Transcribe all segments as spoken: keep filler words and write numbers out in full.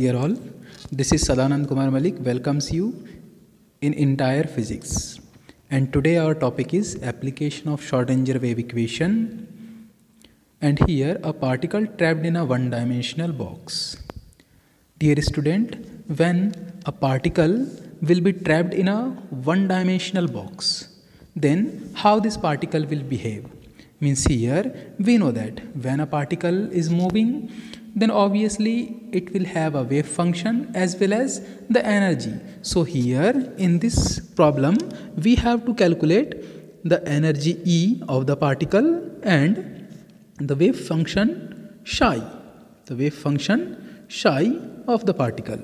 Dear all, this is Sadanand Kumar Malik welcomes you in entire physics. And today our topic is application of Schrodinger wave equation. And here a particle trapped in a one-dimensional box. Dear student, when a particle will be trapped in a one-dimensional box, then how this particle will behave? Means here we know that when a particle is moving, then obviously it will have a wave function as well as the energy. So here in this problem we have to calculate the energy E of the particle and the wave function psi, the wave function psi of the particle.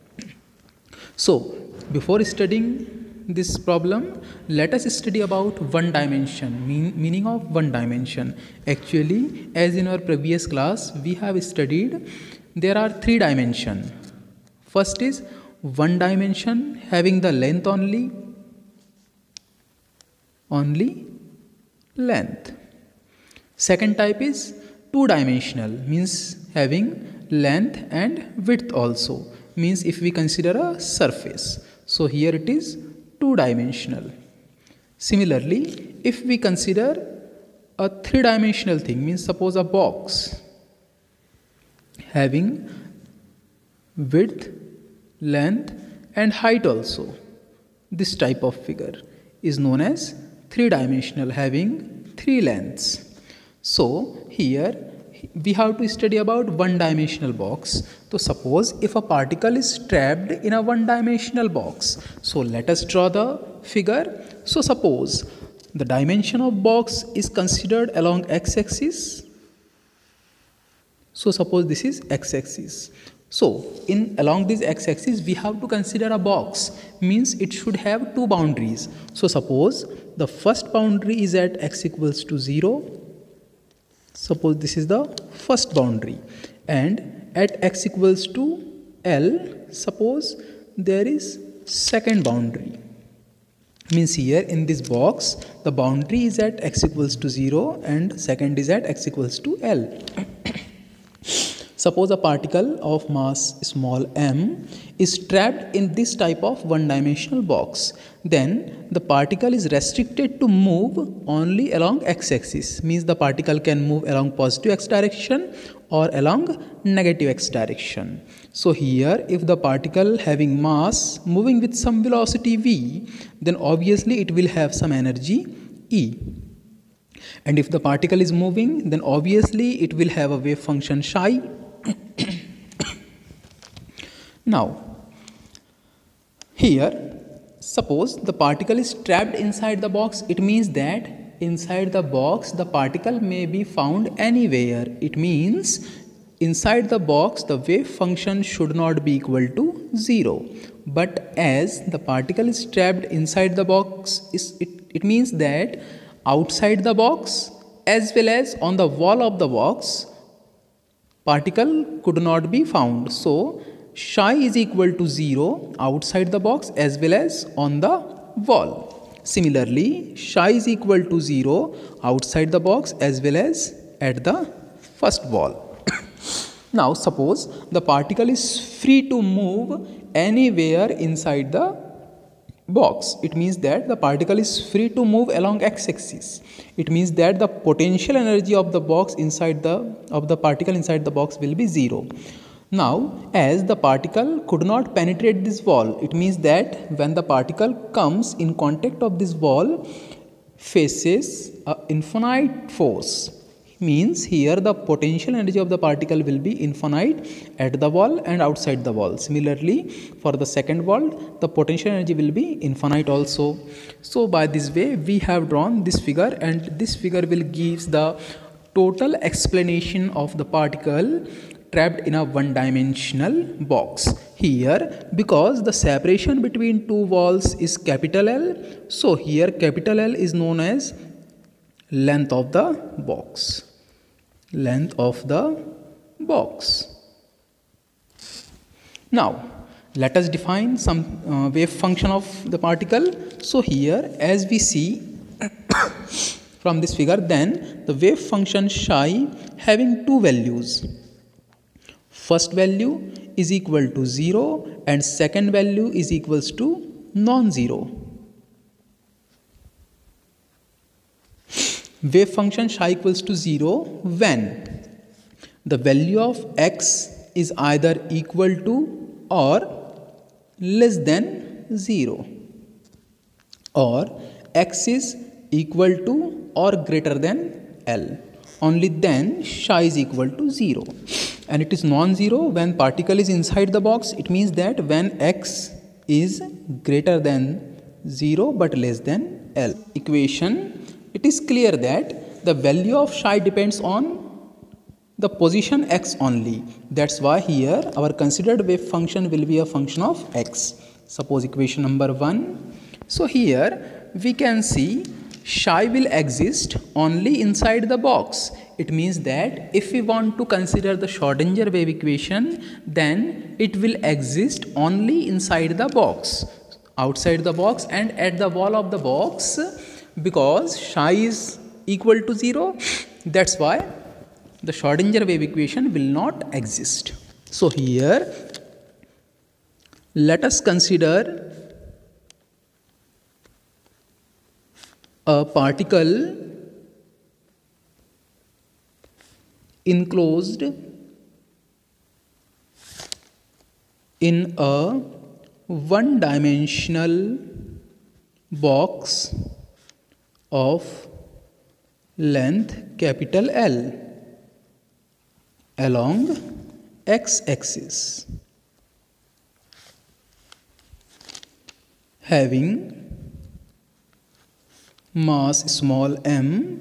So before studying this problem, let us study about one dimension, mean, meaning of one dimension. Actually, as in our previous class, we have studied there are three dimensions. First is one dimension having the length only, only length. Second type is two dimensional, means having length and width also, means if we consider a surface. So here it is two dimensional. Similarly, if we consider a three dimensional thing, means suppose a box having width, length and height also, this type of figure is known as three dimensional, having three lengths. So here we have to study about one dimensional box. So suppose if a particle is trapped in a one dimensional box, so let us draw the figure. So suppose the dimension of box is considered along x-axis. So suppose this is x-axis. So in along this x-axis we have to consider a box, means it should have two boundaries. So suppose the first boundary is at x equals to zero. Suppose this is the first boundary, and at x equals to L, suppose there is second boundary. Means here in this box the boundary is at x equals to zero and second is at x equals to L. Suppose a particle of mass small m is trapped in this type of one-dimensional box. Then the particle is restricted to move only along x-axis. Means the particle can move along positive x direction or along negative x direction. So here if the particle having mass moving with some velocity v, then obviously it will have some energy E. And if the particle is moving, then obviously it will have a wave function psi. Now here suppose the particle is trapped inside the box, it means that inside the box the particle may be found anywhere. It means inside the box the wave function should not be equal to zero. But as the particle is trapped inside the box, it, it means that outside the box as well as on the wall of the box particle could not be found. So psi is equal to zero outside the box as well as on the wall. Similarly, psi is equal to zero outside the box as well as at the first wall. Now suppose the particle is free to move anywhere inside the box. It means that the particle is free to move along x-axis. It means that the potential energy of the box inside the of the particle inside the box will be zero. Now as the particle could not penetrate this wall, it means that when the particle comes in contact of this wall, faces a infinite force. Means here the potential energy of the particle will be infinite at the wall and outside the wall. Similarly, for the second wall, the potential energy will be infinite also. So by this way, we have drawn this figure, and this figure will give the total explanation of the particle trapped in a one-dimensional box. Here, because the separation between two walls is capital L, so here capital L is known as length of the box. Length of the box. Now let us define some uh, wave function of the particle. So here as we see from this figure, then the wave function psi having two values. first value is equal to zero and second value is equals to non-zero. Wave function psi equals to zero when the value of x is either equal to or less than zero, or x is equal to or greater than L. Only then psi is equal to zero. And it is non-zero when particle is inside the box. It means that when x is greater than zero but less than L. Equation, it is clear that the value of psi depends on the position x only. That's why here our considered wave function will be a function of x. Suppose equation number one. So here we can see psi will exist only inside the box. It means that if we want to consider the Schrodinger wave equation, then it will exist only inside the box. Outside the box and at the wall of the box, because psi is equal to zero, that's why the Schrodinger wave equation will not exist. So here let us consider a particle enclosed in a one-dimensional box of length capital L along x-axis, having mass small m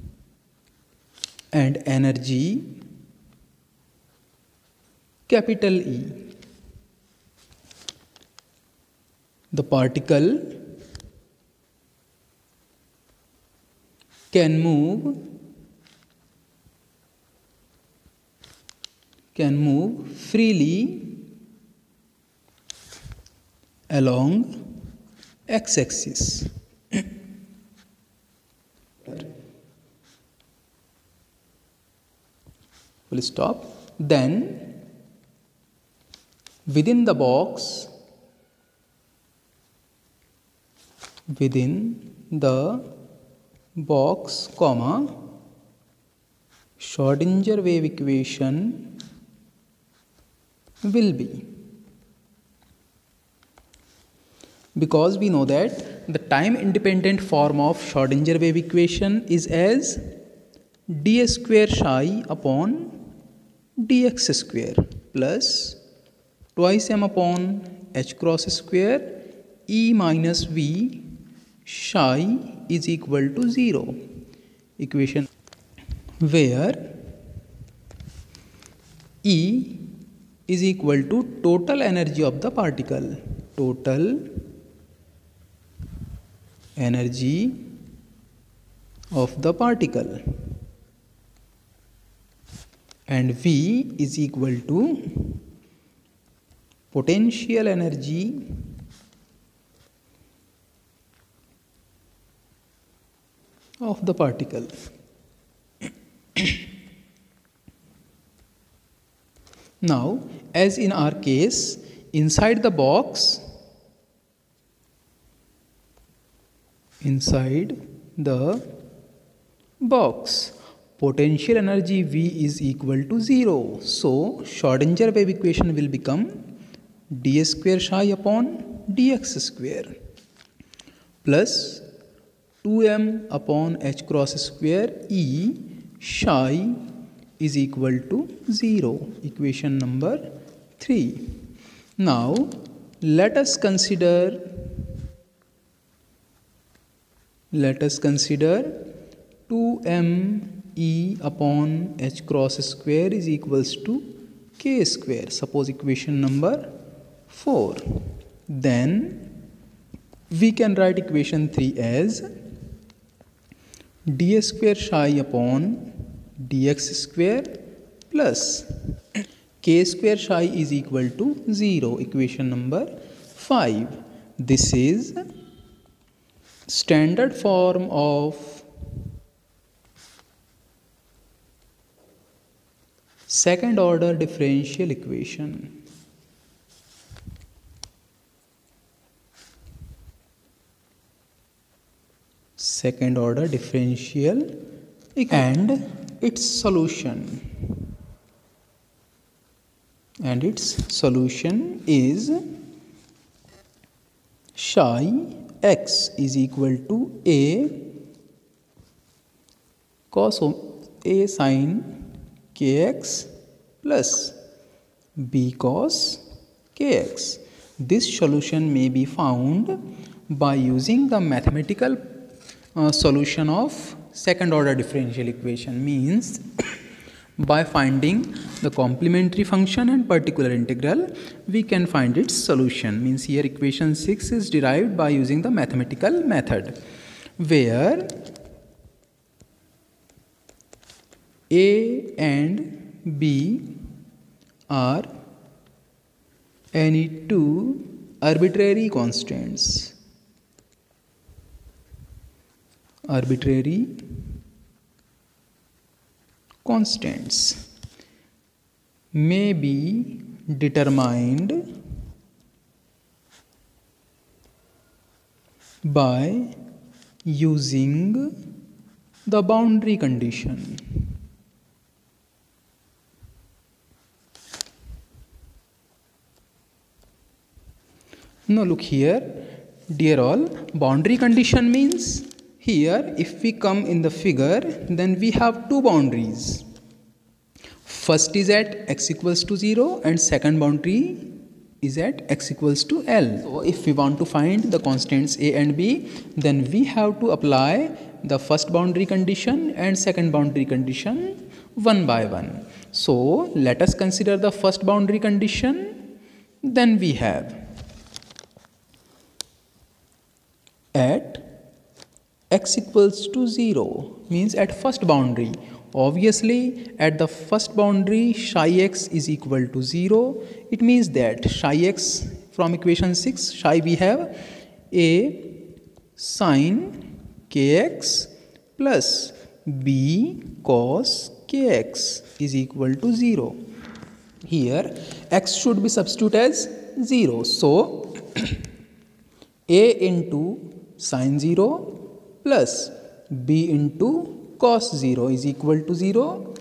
and energy capital E. The particle can move can move freely along x-axis. Full stop. Then within the box, within the box, comma, Schrodinger wave equation will be, because we know that the time independent form of Schrodinger wave equation is as d square psi upon dx square plus twice m upon h cross square E minus v psi is equal to zero. Equation where E is equal to total energy of the particle, total energy of the particle, and V is equal to potential energy of the particle. Now, as in our case, inside the box, inside the box, potential energy V is equal to zero. So, Schrodinger wave equation will become d square psi upon dx square plus two m upon h cross square E psi is equal to zero. Equation number three. Now, let us consider let us consider two m E upon h cross square is equals to k square. Suppose equation number four. Then we can write equation three as d square psi upon dx square plus k square psi is equal to zero. Equation number five. This is standard form of Second order differential equation. Second order differential equation and its solution. And its solution is psi x is equal to a cos a sin kx plus b cos kx. This solution may be found by using the mathematical uh, solution of second order differential equation, means by finding the complementary function and particular integral we can find its solution. Means here equation six is derived by using the mathematical method, where a and b are any two arbitrary constants. Arbitrary constants may be determined by using the boundary condition. Now look here, dear all, boundary condition means here if we come in the figure, then we have two boundaries. First is at x equals to zero and second boundary is at x equals to L. So if we want to find the constants a and b, then we have to apply the first boundary condition and second boundary condition one by one. So let us consider the first boundary condition. Then we have at x equals to zero, means at first boundary. Obviously at the first boundary psi x is equal to zero. It means that psi x, from equation six, psi we have a sin kx plus b cos kx is equal to zero. Here x should be substituted as zero. So a into sin zero plus b into cos zero is equal to zero.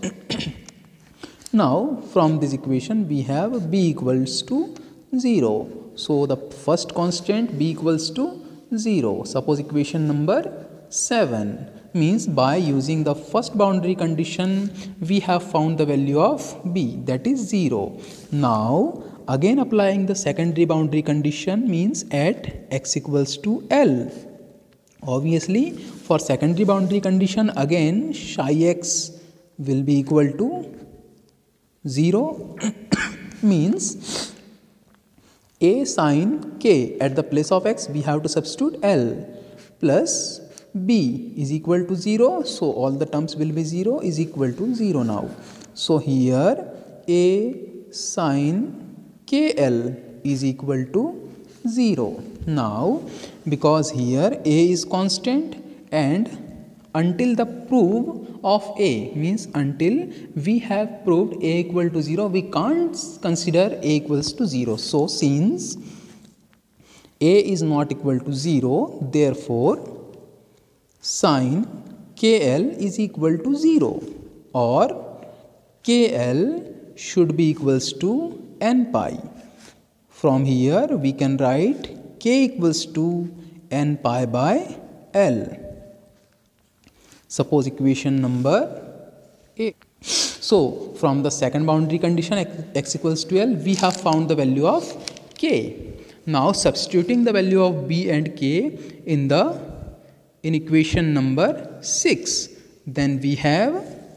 Now from this equation we have b equals to zero. So the first constant b equals to zero. Suppose equation number seven, means by using the first boundary condition we have found the value of b, that is zero. Now again applying the secondary boundary condition, means at x equals to L. Obviously for secondary boundary condition again psi x will be equal to zero. Means a sin k, at the place of x we have to substitute L, plus b is equal to zero. So all the terms will be zero, is equal to zero now. So here a sin kl is equal to zero. Now because here a is constant and until the proof of a, means until we have proved a equal to zero, we can't consider a equals to zero. So since a is not equal to zero, therefore sin kl is equal to zero, or kl should be equals to n pi. From here we can write k equals to n pi by L. Suppose equation number eight. So from the second boundary condition x equals to L, we have found the value of k. Now substituting the value of b and k in the in equation number six, then we have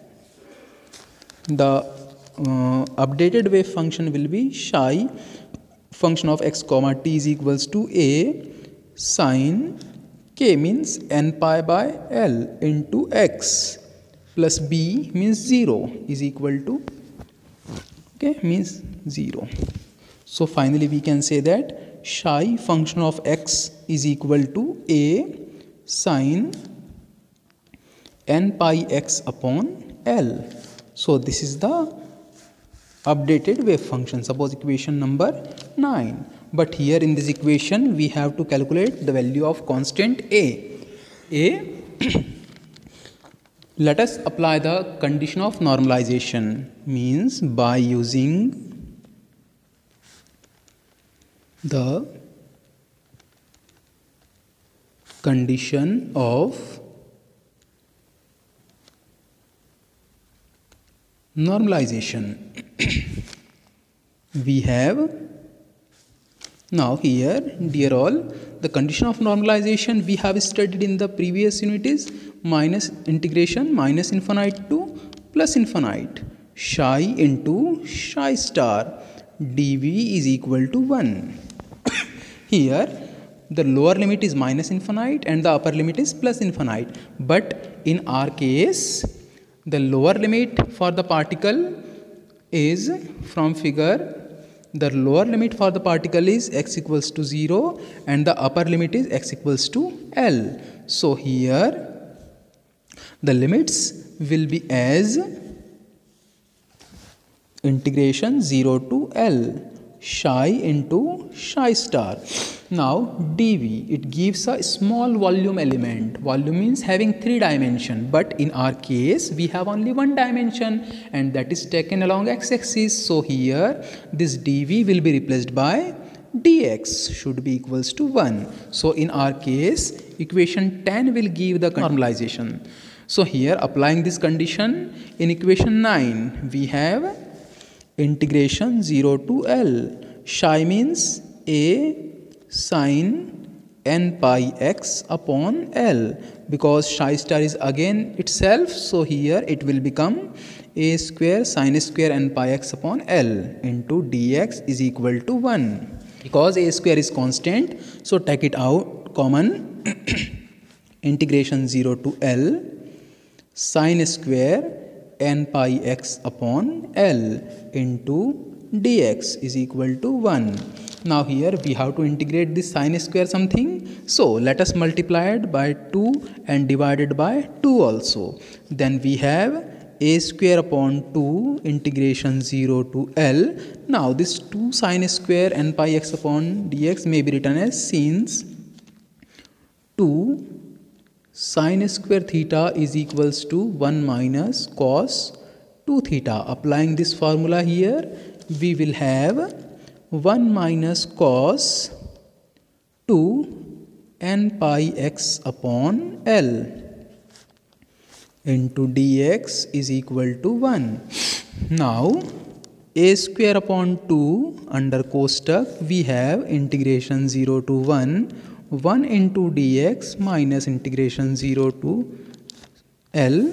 the uh, updated wave function will be psi function of x comma t is equals to a sin k, means n pi by L into x, plus b means zero is equal to, okay, means zero. So finally we can say that psi function of x is equal to a sin n pi x upon L. So this is the updated wave function. Suppose equation number nine. But here in this equation we have to calculate the value of constant A. A let us apply the condition of normalization, means by using the condition of normalization. We have now here, dear all, the condition of normalization we have studied in the previous unit is minus integration minus infinite to plus infinite psi into psi star dv is equal to one. Here the lower limit is minus infinite and the upper limit is plus infinite, but in our case the lower limit for the particle is from figure. The lower limit for the particle is x equals to zero and the upper limit is x equals to L. So here the limits will be as integration zero to L psi into psi star. Now dv, it gives a small volume element. Volume means having three dimension, but in our case we have only one dimension and that is taken along x-axis. So here this dv will be replaced by dx should be equals to one. So in our case equation ten will give the normalization. So here applying this condition in equation nine we have integration zero to L. Psi means a sin n pi x upon L, because psi star is again itself, so here it will become a square sin square n pi x upon L into dx is equal to one. Because a square is constant, so take it out common. Integration zero to L sin square n pi x upon L into dx is equal to one. Now here we have to integrate this sin square something, so let us multiply it by two and divide it by two also. Then we have a square upon two integration zero to L. Now this two sin square n pi x upon dx may be written as since two sin square theta is equals to one minus cos two theta. Applying this formula here we will have one minus cos two n pi x upon L into dx is equal to one. Now a square upon two under कोष्टक we have integration zero to one, one into dx minus integration zero to L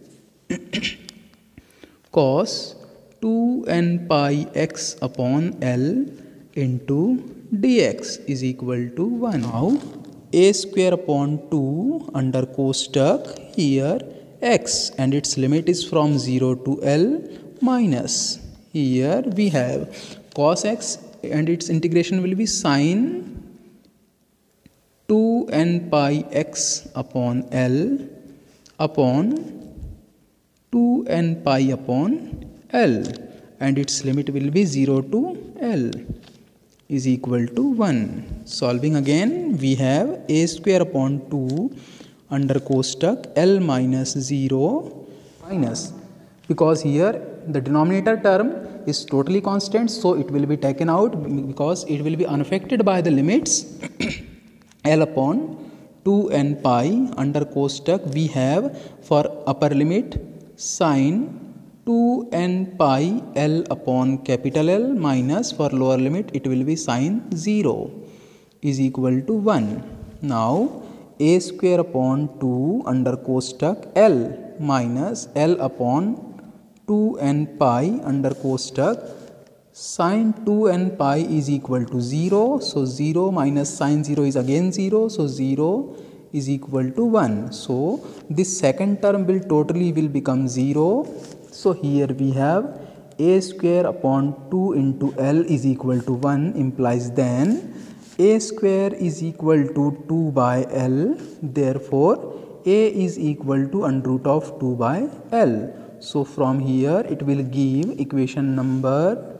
cos two n pi x upon L into dx is equal to one. Now a square upon two under कोष्टक here x and its limit is from zero to L minus, here we have cos x and its integration will be sin two n pi x upon L upon two n pi upon L and its limit will be zero to L is equal to one. Solving again we have a square upon two under कोष्टक L minus zero minus, because here the denominator term is totally constant, so it will be taken out because it will be unaffected by the limits. L upon two n pi under कोष्टक we have for upper limit sin two n pi L upon capital L minus for lower limit it will be sin zero is equal to one. Now a square upon two under कोष्टक L minus L upon two n pi under कोष्टक sin two n pi is equal to zero, so zero minus sin zero is again zero, so zero is equal to one. So this second term will totally will become zero. So here we have a square upon two into L is equal to one, implies then a square is equal to two by L, therefore a is equal to under root of two by L. So from here it will give equation number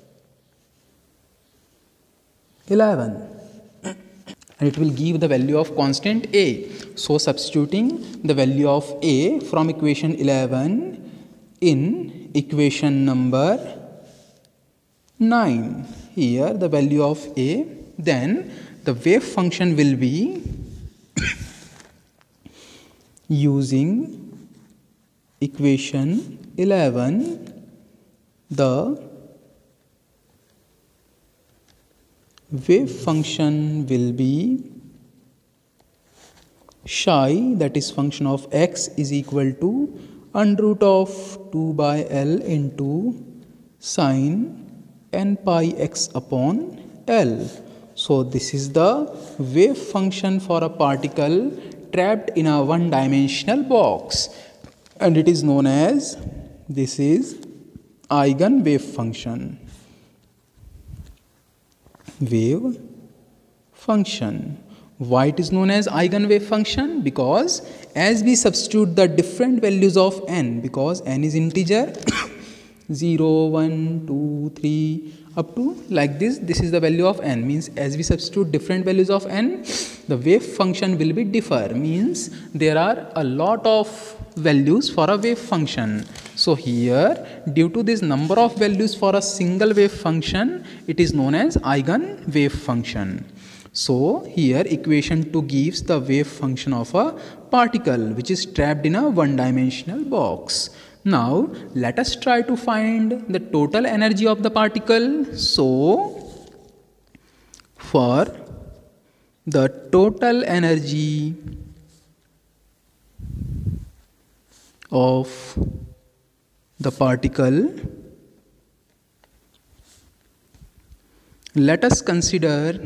eleven. And it will give the value of constant A. So substituting the value of A from equation eleven in equation number nine. Here the value of A, then the wave function will be using equation eleven, the wave function will be psi, that is function of x, is equal to under root of two by L into sine n pi x upon L. So this is the wave function for a particle trapped in a one dimensional box, and it is known as, this is eigenwave function. Wave function. Why it is known as eigenwave function? Because as we substitute the different values of n, because n is integer zero, one, two, three up to like this, this is the value of n, means as we substitute different values of n, the wave function will be differ, means there are a lot of values for a wave function. So here, due to this number of values for a single wave function, it is known as eigenwave function. So here equation two gives the wave function of a particle which is trapped in a one dimensional box. Now let us try to find the total energy of the particle. So for the total energy of the particle, let us consider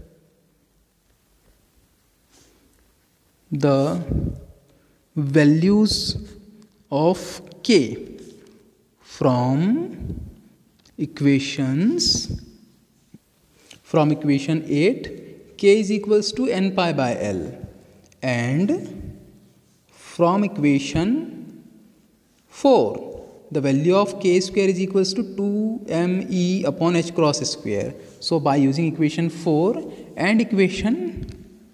the values of K from equations, from equation eight, K is equals to n pi by L, and from equation four, the value of K square is equals to two m E upon h cross square. So by using equation four and equation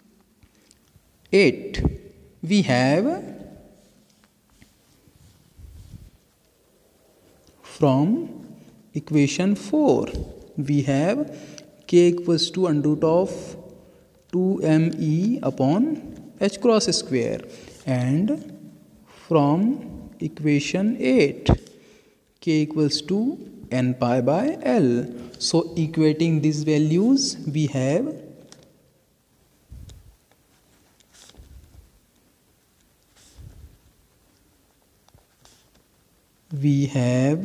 eight, we have from equation four, we have K equals to under root of two m E upon h cross square, and from equation eight, K equals to n pi by L. So equating these values, we have we have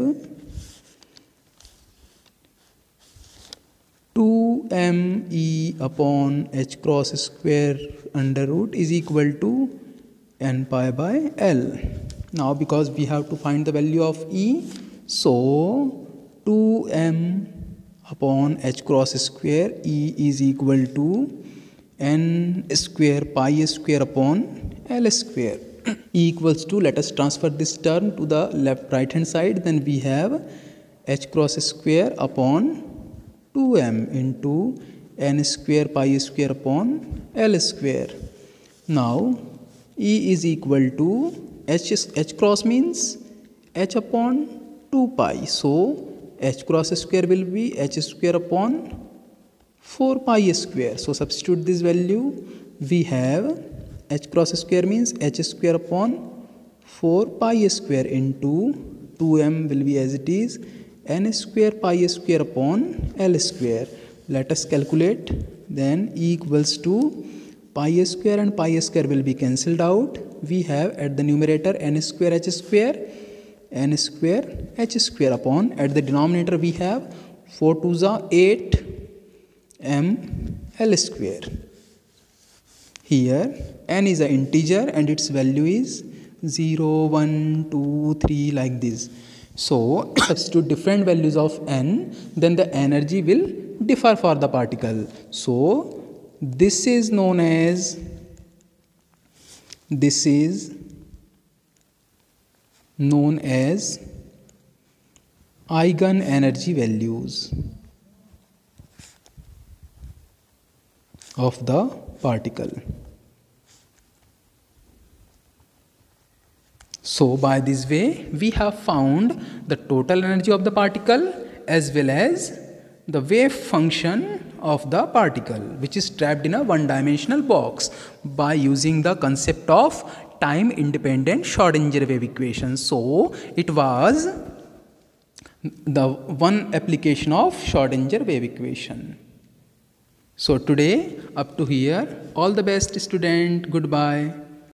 two m E upon h cross square under root is equal to n pi by L. Now because we have to find the value of E, so two m upon h cross square, E is equal to n square pi square upon L square. E equals to, let us transfer this term to the left right hand side, then we have h cross square upon two m into n square pi square upon L square. Now E is equal to h, h cross means h upon two pi, so h cross square will be h square upon four pi square. So substitute this value, we have h cross square means h square upon four pi square into two m will be as it is n square pi square upon L square. Let us calculate, then E equals to pi square and pi square will be cancelled out. We have at the numerator n square h square, n square h square upon, at the denominator we have four twos are eight m L square. Here n is an integer and its value is zero, one, two, three like this. So substitute different values of n, then the energy will differ for the particle. So this is known as, this is known as eigenenergy values of the particle. So by this way we have found the total energy of the particle as well as the wave function of the particle which is trapped in a one-dimensional box by using the concept of time independent Schrödinger wave equation. So it was the one application of Schrödinger wave equation. So today up to here, all the best student, goodbye.